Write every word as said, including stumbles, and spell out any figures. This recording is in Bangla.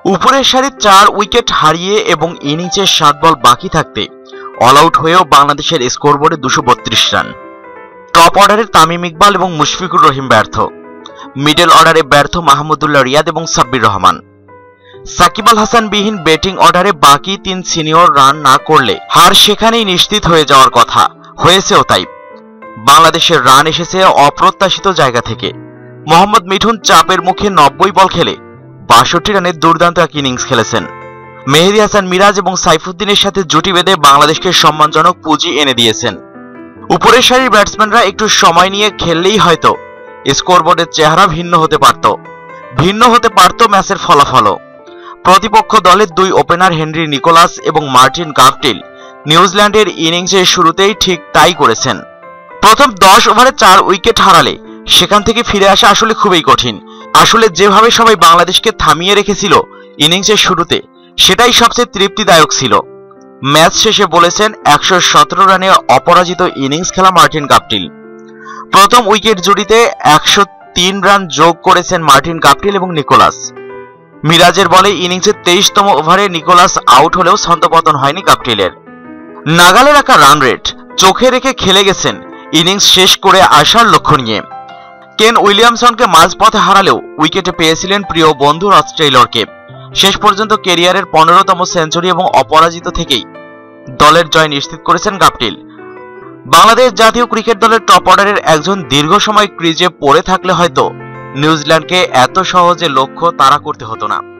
উপরের সারির চার উইকেট হারিয়ে এবং ইনিংসে সাত বল বাকি থাকতে অল আউট হয়েও বাংলাদেশের স্কোরবোর্ডে দুশো বত্রিশ রান। টপ অর্ডারে তামিম ইকবাল এবং মুশফিকুর রহিম ব্যর্থ। মিডল অর্ডারে ব্যর্থ মাহমুদুল্লাহ রিয়াদ এবং সাব্বির রহমান। সাকিব আল হাসান বিহীন ব্যাটিং অর্ডারে বাকি তিন সিনিয়র রান না করলে হার সেখানেই নিশ্চিত হয়ে যাওয়ার কথা, হয়েছেও তাই। বাংলাদেশের রান এসেছে অপ্রত্যাশিত জায়গা থেকে। মোহাম্মদ মিঠুন চাপের মুখে নব্বই বল খেলে বাষট্টি রানের দুর্দান্ত এক ইনিংস খেলেছেন। মেহেদী হাসান মিরাজ এবং সাইফুদ্দিনের সাথে জুটি বেঁধে বাংলাদেশকে সম্মানজনক পুঁজি এনে দিয়েছেন। উপরের সারির ব্যাটসম্যানরা একটু সময় নিয়ে খেললেই হয়তো স্কোরবোর্ডের চেহারা ভিন্ন হতে পারত, ভিন্ন হতে পারত ম্যাচের ফলাফলও। প্রতিপক্ষ দলের দুই ওপেনার হেনরি নিকোলাস এবং মার্টিন গাপটিল নিউজিল্যান্ডের ইনিংসের শুরুতেই ঠিক তাই করেছেন। প্রথম দশ ওভারে চার উইকেট হারালে সেখান থেকে ফিরে আসা আসলে খুবই কঠিন। আসলে যেভাবে সবাই বাংলাদেশকে থামিয়ে রেখেছিল ইনিংসের শুরুতে, সেটাই সবচেয়ে তৃপ্তিদায়ক ছিল। ম্যাচ শেষে বলেছেন, একশো সতেরো রানে অপরাজিত ইনিংস খেলা মার্টিন গাপটিল। প্রথম উইকেট জুটিতে একশো তিন রান যোগ করেছেন মার্টিন গাপটিল এবং নিকোলাস। মিরাজের বলে ইনিংসের তেইশতম ওভারে নিকোলাস আউট হলেও ছন্দপতন হয়নি গাপটিলের। নাগালে রাখা রান রেট চোখে রেখে খেলে গেছেন ইনিংস শেষ করে আসার লক্ষ্য নিয়ে। কেন উইলিয়ামসনকে মাঝপথে হারালেও উইকেটে পেয়েছিলেন প্রিয় বন্ধু রস টেইলরকে। শেষ পর্যন্ত ক্যারিয়ারের পনেরোতম সেঞ্চুরি এবং অপরাজিত থেকেই দলের জয় নিশ্চিত করেছেন গাপটিল। বাংলাদেশ জাতীয় ক্রিকেট দলের টপ অর্ডারের একজন দীর্ঘ সময় ক্রিজে পড়ে থাকলে হয়তো নিউজিল্যান্ডকে এত সহজে লক্ষ্য তাড়া করতে হতো না।